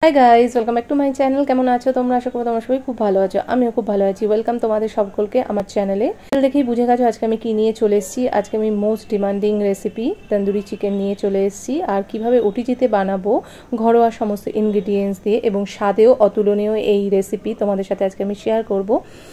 High guys, welcome back to my channel. কেমন আছো তোমরা? আশা করি তোমরা সবাই খুব ভালো আছো। আমিও খুব ভালো আছি। ওয়েলকাম তোমাদের সকলকে আমার চ্যানেলে। দেখেই বুঝে গেছো আজকে আমি কি নিয়ে চলে এসেছি। আজকে আমি most demanding recipe tandoori chicken নিয়ে চলে এসেছি, আর কিভাবে ওটিজিতে বানাবো ঘরোয়া সমস্ত ইনগ্রিডিয়েন্টস দিয়ে এবং স্বাদেও অতুলনীয় এই রেসিপি তোমাদের সাথে আজকে আমি শেয়ার করব।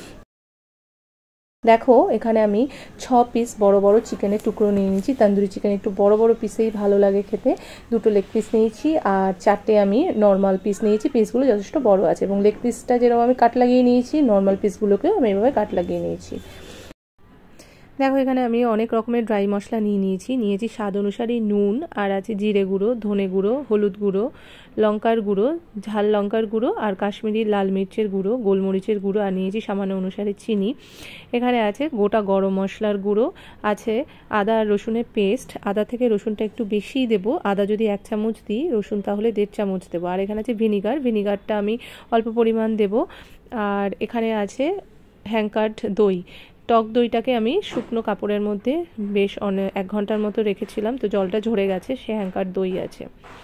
দেখো এখানে আমি 6 পিস বড় বড় চিকেনের টুকরো নিয়ে নিয়েছি। তন্দুরি চিকেন একটু বড় বড় পিসেই ভালো লাগে খেতে। 2টো লেগ পিস নিয়েছি আর 4টে আমি নর্মাল পিস নিয়েছি। পিসগুলো যথেষ্ট বড় আছে এবং লেগ পিসটা যেরকম আমি কাট লাগিয়ে নিয়েছি, নর্মাল পিসগুলোকেও আমি এভাবে কাট লাগিয়ে নিয়েছি। দেখো এখানে আমি অনেক রকমের ড্রাই মশলা নিয়েছি স্বাদ অনুসারে নুন, আর আছে জিরে গুঁড়ো, ধনে গুঁড়ো, হলুদ গুঁড়ো, লঙ্কার গুঁড়ো, ঝাল লঙ্কার গুঁড়ো, আর কাশ্মীরি লাল মির্চের গুঁড়ো, গোলমরিচের গুঁড়ো, আর নিয়েছি সামান্য অনুসারে চিনি। এখানে আছে গোটা গরম মশলার গুঁড়ো, আছে আদা আর রসুনের পেস্ট। আদা থেকে রসুনটা একটু বেশিই দেবো। আদা যদি 1 চামচ দিই, রসুন তাহলে 1.5 চামচ দেবো। আর এখানে আছে ভিনিগারটা আমি অল্প পরিমাণ দেবো। আর এখানে আছে হ্যাঙ্কার্ড দই। টক দইটাকে আমি শুকনো কাপড়ের মধ্যে বেশ 1 ঘন্টার মতো রেখেছিলাম, তো জলটা ঝরে গেছে, সে হ্যাঙ্কার দই আছে।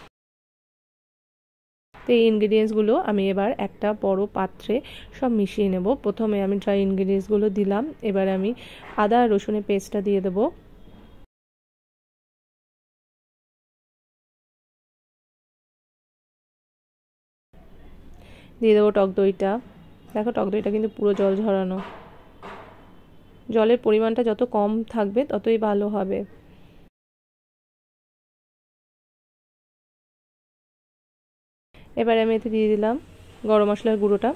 তো এই ইনগ্রিডিয়েন্টসগুলো আমি এবার একটা বড় পাত্রে সব মিশিয়ে নেব। প্রথমে আমি ড্রাই ইনগ্রিডিয়েন্টসগুলো দিলাম, এবার আমি আদা আর রসুনের পেস্টটা দিয়ে দেবো। দিয়ে দেবো টক দইটা। দেখো টক দইটা কিন্তু পুরো জল ঝরানো। জলের পরিমাণটা যত কম থাকবে ততই ভালো হবে। এবারে আমি এতে দিয়ে দিলাম গরম মশলার গুঁড়োটা।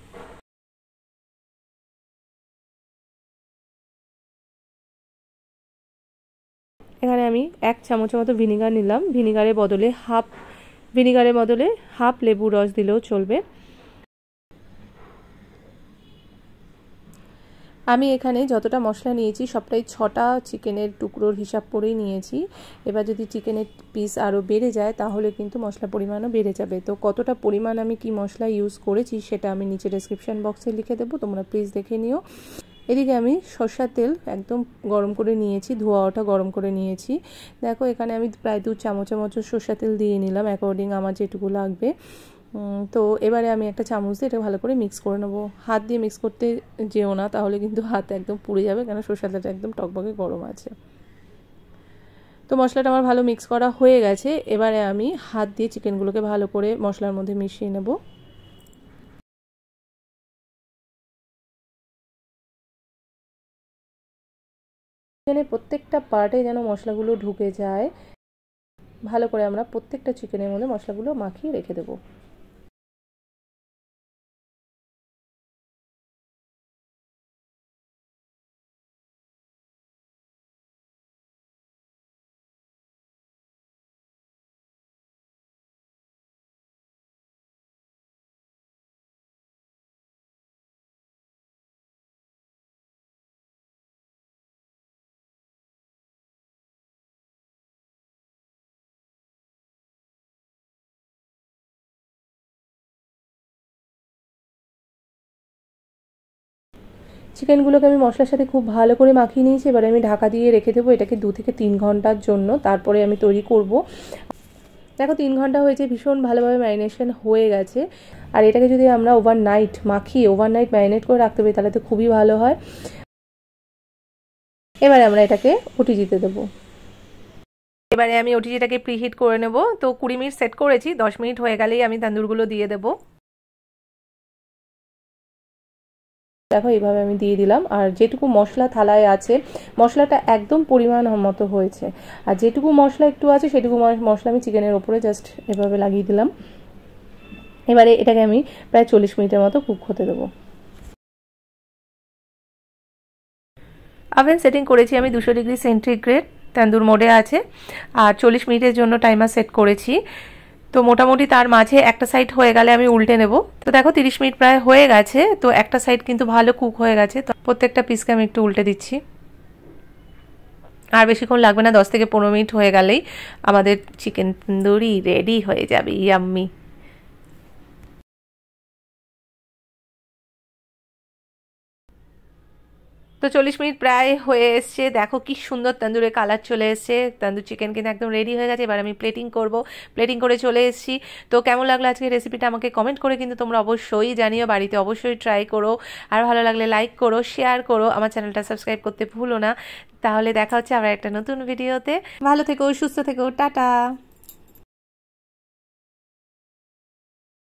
এখানে আমি 1 চামচের মতো ভিনিগার নিলাম। ভিনিগারের বদলে হাফ লেবু রস দিলেও চলবে। আমি এখানে যতটা মশলা নিয়েছি সবটাই 6টা চিকেনের টুকরোর হিসাব করেই নিয়েছি। এবার যদি চিকেনের পিস আরও বেড়ে যায় তাহলে কিন্তু মশলা পরিমাণও বেড়ে যাবে। তো কতটা পরিমাণ আমি কি মশলা ইউজ করেছি সেটা আমি নিচে ডেসক্রিপশন বক্সে লিখে দেবো, তোমরা প্লিজ দেখে নিও। এদিকে আমি সরষের তেল একদম গরম করে নিয়েছি, ধোয়া ওঠা গরম করে নিয়েছি। দেখো এখানে আমি প্রায় 2 চামচের মতো সরষের তেল দিয়ে নিলাম অ্যাকর্ডিং আমার যেটুকু লাগবে। তো এবারে আমি একটা চামচ দিয়ে এটা ভালো করে মিক্স করে নেবো। হাত দিয়ে মিক্স করতে যেও না, তাহলে কিন্তু হাত একদম পুড়ে যাবে, কেন সরষের তেলটা একদম টকবকে গরম আছে। তো মশলাটা আমার ভালো মিক্স করা হয়ে গেছে। এবারে আমি হাত দিয়ে চিকেনগুলোকে ভালো করে মশলার মধ্যে মিশিয়ে নেব। চিকেনের প্রত্যেকটা পার্টে যেন মশলাগুলো ঢুকে যায়, ভালো করে আমরা প্রত্যেকটা চিকেনের মধ্যে মশলাগুলো মাখিয়ে রেখে দেবো। চিকেনগুলোকে আমি মশলার সাথে খুব ভালো করে মাখিয়ে নিয়েছি। এবারে আমি ঢাকা দিয়ে রেখে দেবো এটাকে 2 থেকে 3 ঘন্টার জন্য, তারপরে আমি তৈরি করব। দেখো 3 ঘন্টা হয়েছে, ভীষণ ভালোভাবে ম্যারিনেশন হয়ে গেছে। আর এটাকে যদি আমরা ওভারনাইট ম্যারিনেট করে রাখতে পারি তাহলে তো খুবই ভালো হয়। এবারে আমরা এটাকে ওটিজিতে দেবো। এবারে আমি ওটিজিটাকে প্রিহিট করে নেব। তো 20 মিনিট সেট করেছি, 10 মিনিট হয়ে গেলেই আমি তান্দুরগুলো দিয়ে দেবো। দেখো এইভাবে আমি দিয়ে দিলাম, আর যেটুকু মশলা থালায় আছে মশলাটা একদম পরিমাণ মতো হয়েছে, আর যেটুকু মশলা একটু আছে সেটুকু মশলা আমি চিকেনের ওপরে জাস্ট এভাবে লাগিয়ে দিলাম। এবারে এটাকে আমি প্রায় 40 মিনিটের মতো কুক হতে দেবো। ওভেন সেটিং করেছি আমি 200 ডিগ্রি সেন্টিগ্রেড, তন্দুর মোডে আছে, আর 40 মিনিটের জন্য টাইমার সেট করেছি। তো মোটামুটি তার মাঝে একটা সাইড হয়ে গেলে আমি উল্টে নেব। তো দেখো 30 মিনিট প্রায় হয়ে গেছে, তো একটা সাইড কিন্তু ভালো কুক হয়ে গেছে। তো প্রত্যেকটা পিসকে আমি একটু উল্টে দিচ্ছি। আর বেশিক্ষণ লাগবে না, 10 থেকে 15 মিনিট হয়ে গেলেই আমাদের চিকেন তন্দুরি রেডি হয়ে যাবে। ইয়াম্মি। তো 40 মিনিট প্রায় হয়ে এসছে, দেখো কি সুন্দর তন্দুরের কালার চলে এসছে। তন্দুর চিকেন কিন্তু একদম রেডি হয়ে গেছে, এবার আমি প্লেটিং করব। প্লেটিং করে চলে এসেছি। তো কেমন লাগলো আজকে রেসিপিটা আমাকে কমেন্ট করে কিন্তু তোমরা অবশ্যই জানিও, বাড়িতে অবশ্যই ট্রাই করো। আর ভালো লাগলে লাইক করো, শেয়ার করো, আমার চ্যানেলটা সাবস্ক্রাইব করতে ভুলো না। তাহলে দেখা হচ্ছে আবার একটা নতুন ভিডিওতে। ভালো থেকো, সুস্থ থেকো, টাটা।